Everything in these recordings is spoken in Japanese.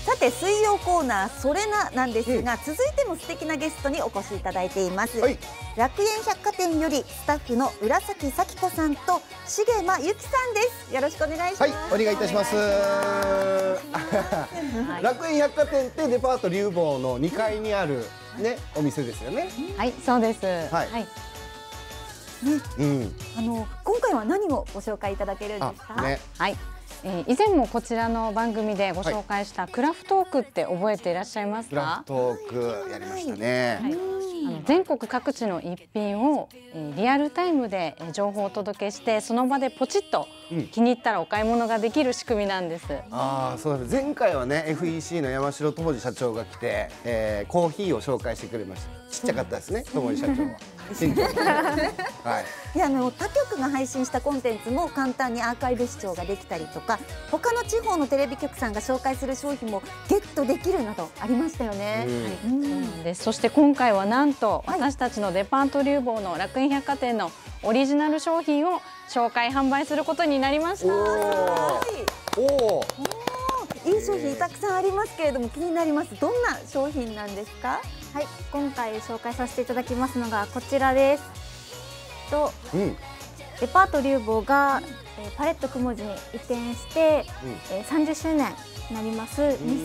さて水曜コーナーそれななんですが、続いても素敵なゲストにお越しいただいています、楽園百貨店よりスタッフの浦崎咲子さんと重間由紀さんです。よろしくお願いします。 お願いいたします。楽園百貨店ってデパートリュウボウの2階にあるねお店ですよね。 はい、そうです。 今回は何をご紹介いただけるんですか。 はい。以前もこちらの番組でご紹介したクラフトークって覚えていらっしゃいますか。 クラフトークやりましたね。 全国各地の一品をリアルタイムで情報をお届けして、その場でポチッと気に入ったらお買い物ができる仕組みなんです。 そうです。前回はね FEC の山城智司社長が来て、コーヒーを紹介してくれました。ちっちゃかったですね、智司社長は。 他局が配信したコンテンツも簡単にアーカイブ視聴ができたりとか、他の地方のテレビ局さんが紹介する商品もゲットできるなどありましたよね。 そして今回はなんと私たちのデパートリュウボウの楽園百貨店のオリジナル商品を紹介販売することになりました。 いい商品たくさんありますけれども、気になります。どんな商品なんですか。 はい、今回紹介させていただきますのがこちらです。デパートリュウボウがパレットくもじに移転して30周年になります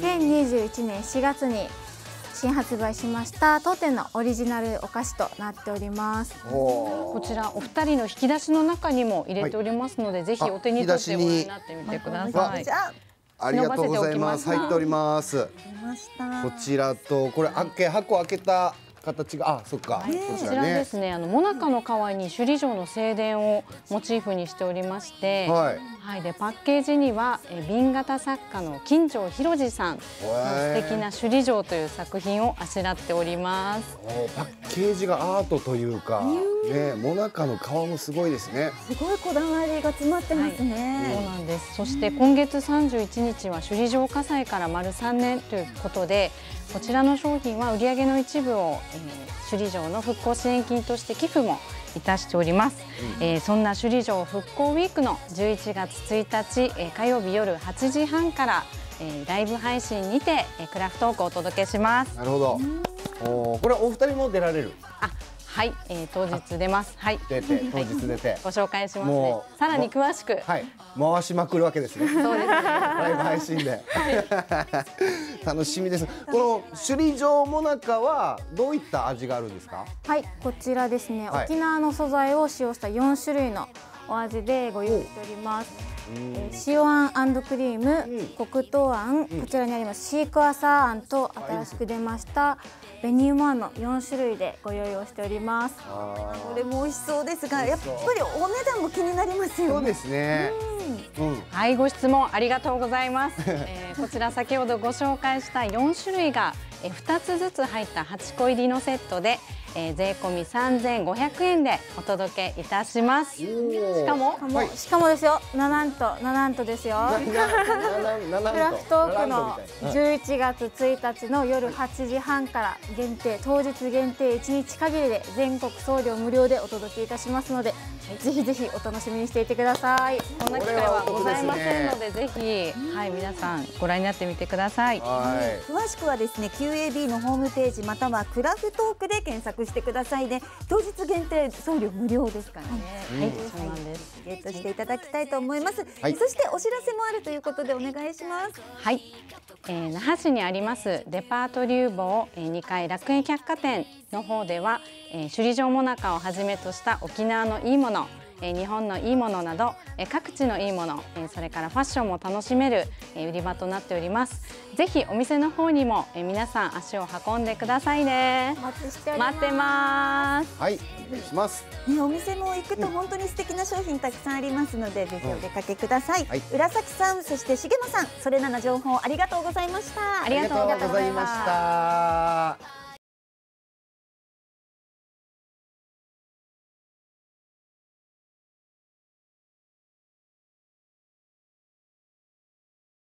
2021年4月に新発売しました当店のオリジナルお菓子となっております。 こちらお二人の引き出しの中にも入れておりますので、ぜひお手に取ってご覧になってみてください。 ありがとうございます。入っております。こちらとこれ箱開けた形がそっか。 こちらですね、モナカの皮に首里城の正殿をモチーフにしておりまして、でパッケージには紅型作家の金城博司さんの素敵な首里城という作品をあしらっております。 パッケージがアートというか、モナカの皮もすごいですね。 すごいこだわりが詰まってますね。 そうなんです。そして今月31日は首里城火災から丸3年ということで、こちらの商品は売上の一部を首里城の復興支援金として寄付もいたしております。そんな首里城復興ウィークの11月1日火曜日夜8時半からライブ配信にてクラフトークをお届けします。 なるほど。これお二人も出られる。 はい、当日出ます。はい、 当日出てご紹介しますね。さらに詳しく回しまくるわけですね。 そうですね。 ライブ配信で楽しみです。この首里城もなかはどういった味があるんですか。 はい、こちらですね、沖縄の素材を使用した4種類のお味でご用意しております。塩あん&クリーム、黒糖あん、こちらにありますシークワーサーあんと新しく出ました紅芋あんの4種類でご用意をしております。 これも美味しそうですが、やっぱりお値段も気になりますよね。 そうですね。 はい、ご質問ありがとうございます。こちら先ほどご紹介した4種類が2つずつ入った8個入りのセットで税込み3500円でお届けいたします。しかもですよ、なんとですよ、クラフトークの11月1日の夜8時半から当日限定1日限りで全国送料無料でお届けいたしますので、ぜひぜひお楽しみにしていてください。 こんな機会はございませんので、ぜひ皆さんご覧になってみてください。 詳しくはですね QAB のホームページまたはクラフトークで検索してくださいね。当日限定送料無料ですからね。 そうなんです。 ゲットしていただきたいと思います。そしてお知らせもあるということでお願いします。 はい、那覇市にありますデパートリュウボウ2階楽園百貨店の方では首里城もなかをはじめとした沖縄のいいもの、日本のいいものなど各地のいいもの、それからファッションも楽しめる売り場となっております。ぜひお店の方にも皆さん足を運んでくださいね。待ってます。 はい、お願いします。 お店も行くと本当に素敵な商品たくさんありますので、ぜひお出かけください。浦崎さん、そして重間さん、それらの情報ありがとうございました。 ありがとうございました。